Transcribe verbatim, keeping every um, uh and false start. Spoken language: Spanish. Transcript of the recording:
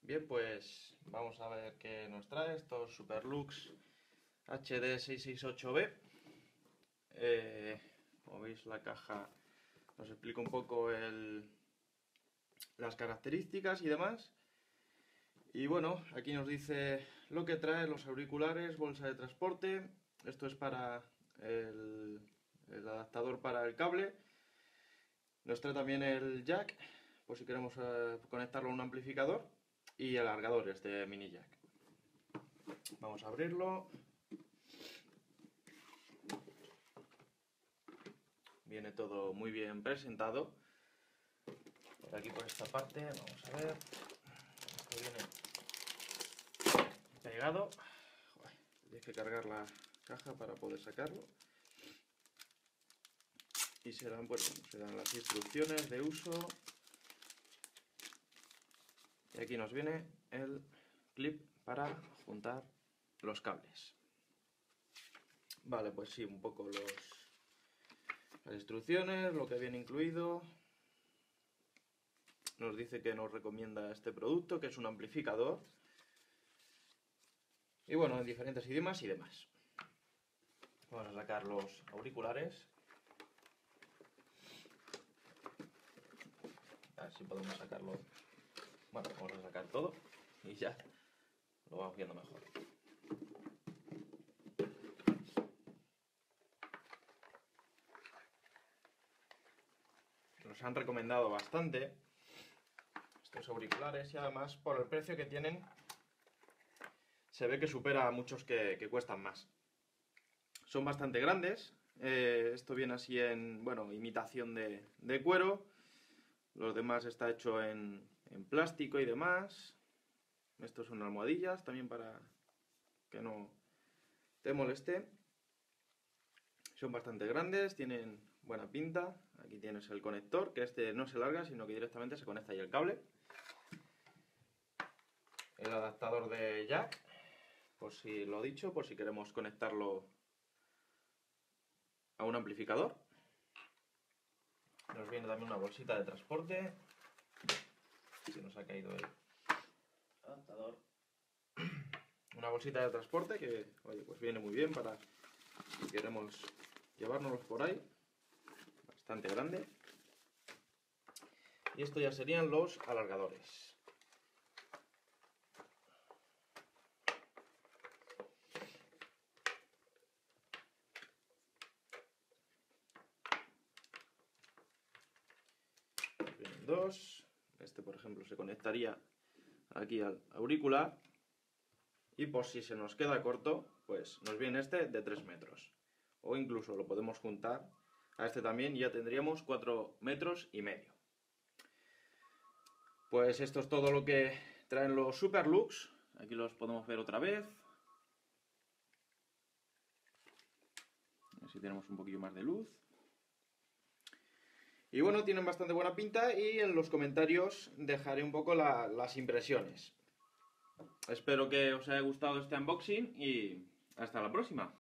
Bien, pues vamos a ver qué nos trae estos Superlux H D seiscientos sesenta y ocho B. Eh, como veis, la caja nos explica un poco el, las características y demás. Y bueno, aquí nos dice lo que trae: los auriculares, bolsa de transporte. Esto es para el, el adaptador para el cable. Nos trae también el jack, por si queremos eh, conectarlo a un amplificador. Y el alargador, este mini jack. Vamos a abrirlo. Viene todo muy bien presentado. Por aquí, por esta parte, vamos a ver. Esto viene pegado. Tienes que cargar la caja para poder sacarlo. Y se dan, pues, se dan las instrucciones de uso. Y aquí nos viene el clip para juntar los cables. Vale, pues sí, un poco los, las instrucciones, lo que viene incluido. Nos dice que nos recomienda este producto, que es un amplificador. Y bueno, en diferentes idiomas y demás. Vamos a sacar los auriculares. A ver si podemos sacarlo. Bueno, vamos a sacar todo y ya lo vamos viendo mejor. Nos han recomendado bastante estos auriculares y además por el precio que tienen se ve que supera a muchos que, que cuestan más. Son bastante grandes. Eh, esto viene así en, bueno, imitación de, de cuero. Los demás está hecho en, en plástico y demás. Estos son almohadillas también para que no te moleste. Son bastante grandes, tienen buena pinta. Aquí tienes el conector, que este no se larga, sino que directamente se conecta ahí el cable. El adaptador de jack, por si lo he dicho, por si queremos conectarlo a un amplificador. Nos viene también una bolsita de transporte. Se nos ha caído el adaptador. Una bolsita de transporte que, oye, pues viene muy bien para si queremos llevárnoslos por ahí. Bastante grande. Y esto ya serían los alargadores. Vienen dos. Este, por ejemplo, se conectaría aquí al auricular. Y por si se nos queda corto, pues nos viene este de tres metros. O incluso lo podemos juntar a este también y ya tendríamos cuatro metros y medio. Pues esto es todo lo que traen los Superlux. Aquí los podemos ver otra vez. Así tenemos un poquillo más de luz. Y bueno, tienen bastante buena pinta y en los comentarios dejaré un poco la, las impresiones. Espero que os haya gustado este unboxing y hasta la próxima.